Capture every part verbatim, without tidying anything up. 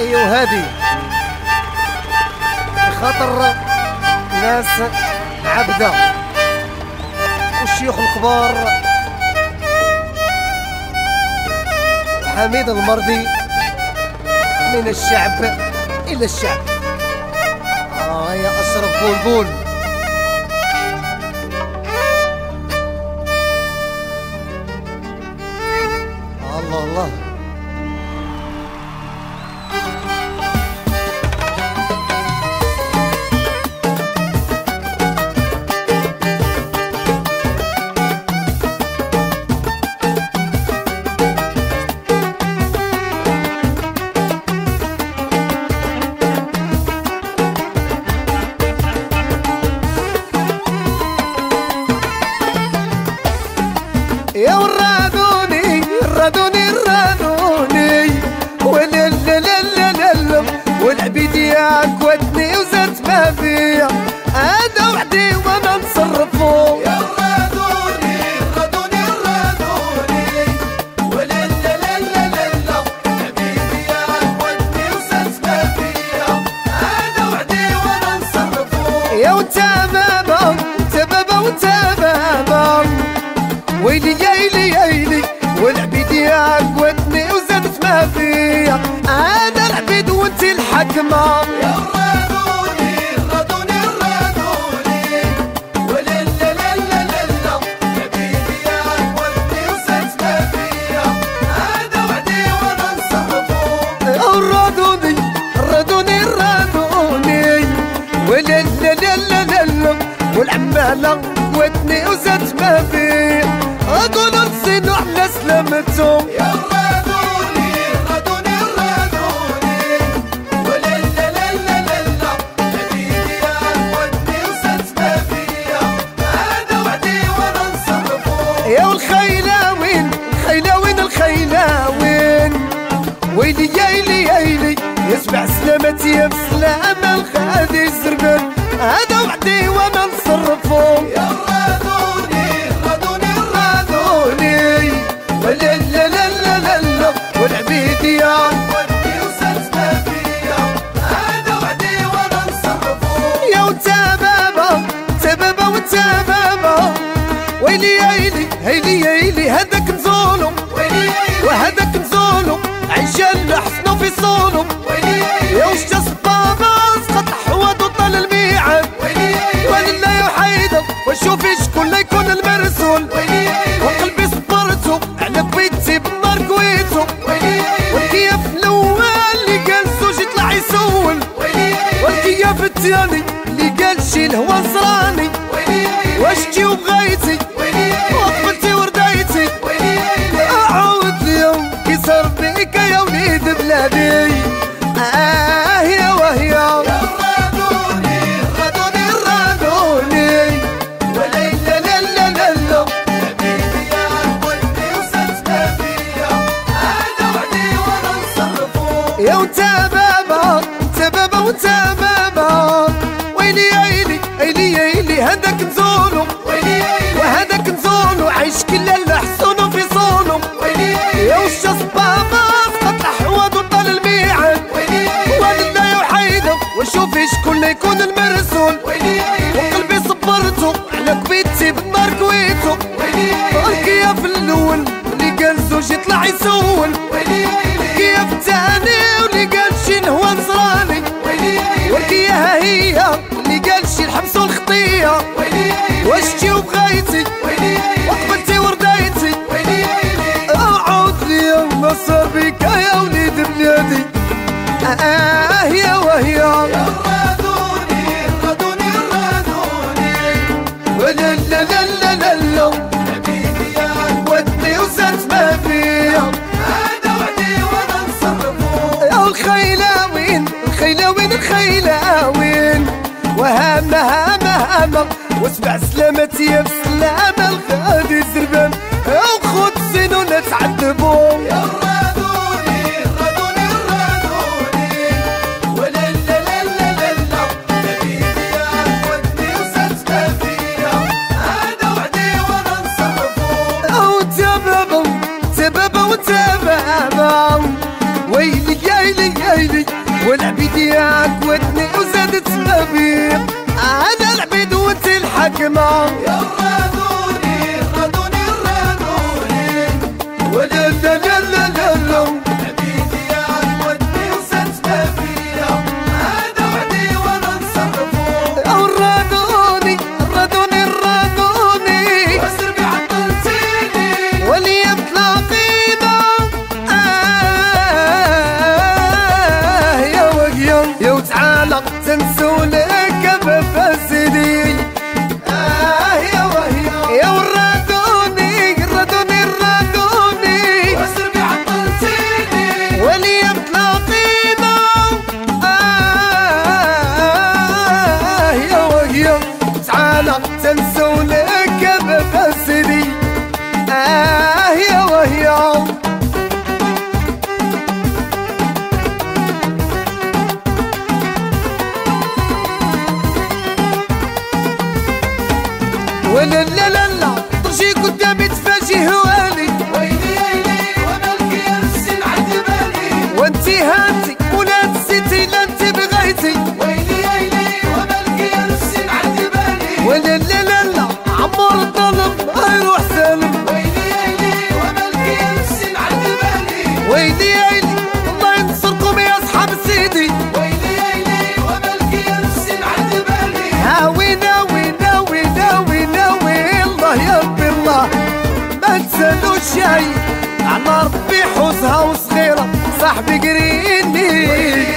هي وهادي خاطر ناس عبده والشيوخ الكبار حميد المرضي من الشعب الى الشعب. اه يا اشرف بلبل الله الله. يا ورادوني رادوني رادوني ولا لا لا لا لا لا والعبيد ياك ودني وزرت ما فيا هذا وحدي وانا نصرفو. يا رادوني رادوني رادوني ولا لا لا لا لا لا العبيد ياك ودني وزرت ما فيا هذا وحدي وانا نصرفو. يا وانت بابا انت بابا وانت بابا ويلي يايلي يايلي والعبيد ياك ودني وزادت ما فيا انا العبيد وانت الحكمة. يا رادوني رادوني رادوني ولا لا لا لا لا لا العبيد ياك ودني وزادت ما فيا هذا وحدي وانا نصرفو. رادوني رادوني رادوني ولا لا لا لا لا لا والعمالة ودني وزادت ما فيا أقولوا نسينو على سلامتهم. يا رادوني رادوني رادوني ولا لا لا لا لا لا العبيد ياك ودني وزادت ما فيا هذا وحدي وانا نصرفو. يا والخيلاوين الخيلاوين الخيلاوين ويلي يايلي يايلي يسمع سلامتي يا بسلامة الغادي الزربان هذا وحدي وانا نصرفو. يا رادوني ولا لا لا لا لا لا والعبيد ياك ودني وزادت ما فيا هذا وحدي وانا نصرفو. يا وانت بابا انت بابا وانت بابا ويلي يايلي هيلي يايلي هذاك نزولو وهذاك نزولو عيشان حسنو في صولو. يا وش تصبابا سقط حواد وطال الميعاد ولله يحيدر وشوفي شكون لا يكون المرسول وقلبي صبرتو على بيتي بالنار كويتو والكياف الاول اللي قال زوج يطلع يسول والكياف الثاني اللي قال شي الهوا زراني واش جي وبغيتي وقبلتي ورديتي اعوض اليوم كي صار بيك يا وليد بلادي. اه يا وهي يا وانت بابا انت بابا وانت بابا ويلي يايلي ايلي يايلي هذاك نزولو وهذاك نزولو عايش كل الحسون في صونو. يا وش بابا سقط الحواد وطال الميعاد ولله يحيدر وشوفي شكون لا يكون المرسول وقلبي صبرتو على كبيتي بالنار كويتو الكياف الاول اللي قال زوج يطلع يسول الكياف الثاني واللي قال شي نهوى نزراني والكياها هي اللي قال شي الحبس والخطيه واش جي وبغيتي وقبلتي ورديتي اعود اليوم ما صار بك يا وليد بلادي. اه يا وهي يا رادوني رادوني رادوني ولا لا لا لا لا لا العبيد ياك ودني وزادت ما فيا هذا وحدي وانا نصرفو. يا الخيلاوين الخيلاوين الخيلاوين وهامة هامة هامة واسمع سلامتي يا بسلامة الغادي الزربان وخد زينو نتعذبو. يا رادوني رادوني رادوني ولا لا لا لا لا لا العبيد ياك ودني وزادت ما فيا هذا وحدي وانا نصرفو. وانت بابا انت بابا وانت بابا ويلي يايلي يايلي لا تنسوا لك بفسدي آه يا وهي ولا لا لا لا ترجي قدامي تفاجئ هوالي ويلي ويلي ومالك يا نفسي نعد بالي وانتي هانتي ولا نسيتي لا انت بغيتي ويلي ويلي ومالك يا نفسي نعد بالي ولا لا لا لا عمر الظلم يروح سالم ويلي ويلي ومالك يا نفسي نعد بالي ويلي ويلي الله ينصركم يا اصحاب سيدي ويلي ويلي ومالك يا نفسي نعد بالي هاوي ناوي ناوي ناوي ناوي الله يا ربي الله ما تسالوش شي على ربي حوزها وصغيره صاحبي قريني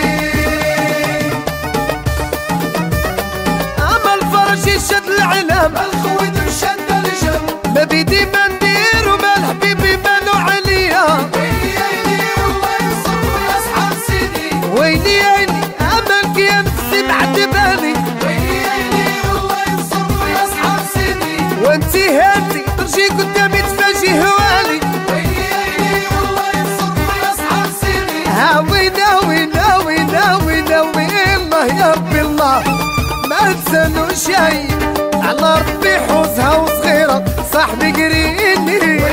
اما الفرج يشد العلام الخويد مشد الجم ما بيدي ما ندير وما الحبيبي مالو عليا ويلي ويلي والله ينصركم يا اصحاب سيدي ويلي ويلي املك يا نفسي بعد بالي ويلي ويلي والله ينصركم يا اصحاب سيدي وانتي هاتي ترجي قدامي تفاجئ هوالي ويلي ويلي والله ينصركم يا اصحاب سيدي هاوي ناوي ناوي ناوي ناوي الله يا ربي الله ما تسالو شي على ربي حوزها وصغيره صاحبي قريني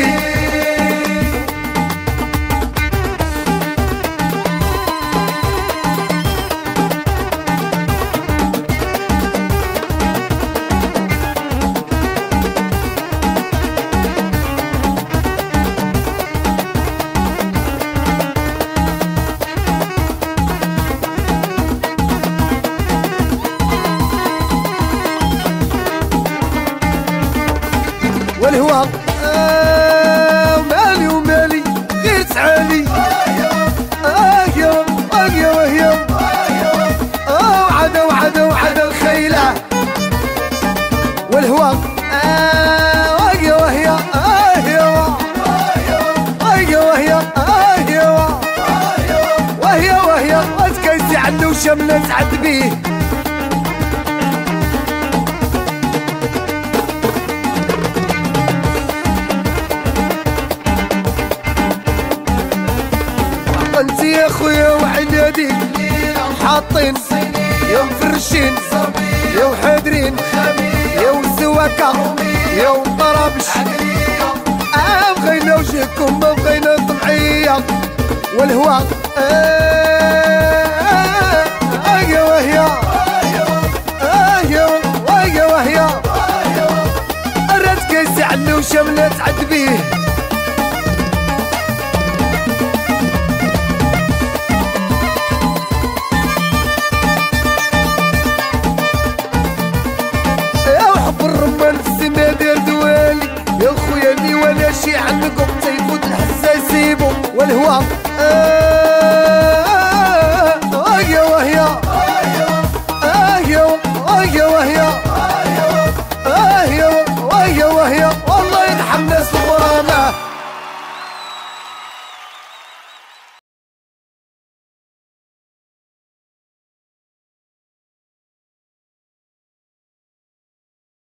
والهوى آه مالي ومالي غير تعالي آه يا آه يا وهي آه وعدا وعدا وعدا الخيلة والهوى آه يا وهي آه يا آه يا وهي آه يا وهي وهي وتكيسي عنه وشملة تعد بيه انتي يا خويا وعنادي حاطين يا مفرشين يا وحادرين يا وزواكا يا وطرابش اه بغينا وجهكم ما بغينا طمعية والهوا اه اه يا وهي اه يا وهي وهي رات كيسي عنه وشملة تعد بيه يا خويا اللي ولا شي عندكم تيفوت الحساسيبو والهوا آه